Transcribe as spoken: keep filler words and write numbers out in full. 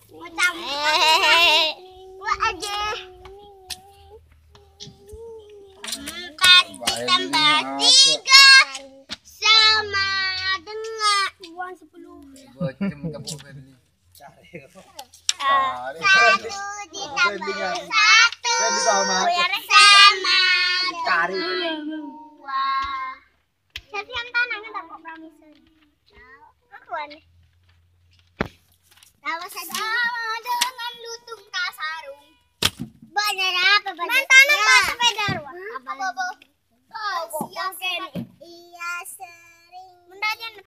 Macam dua aja. Empat ditambah tiga sama dengan uang sepuluh. Satu ditambah satu sama dua. Siapa yang tanah kan tak kok promise. Aku aneh. Tahu saja.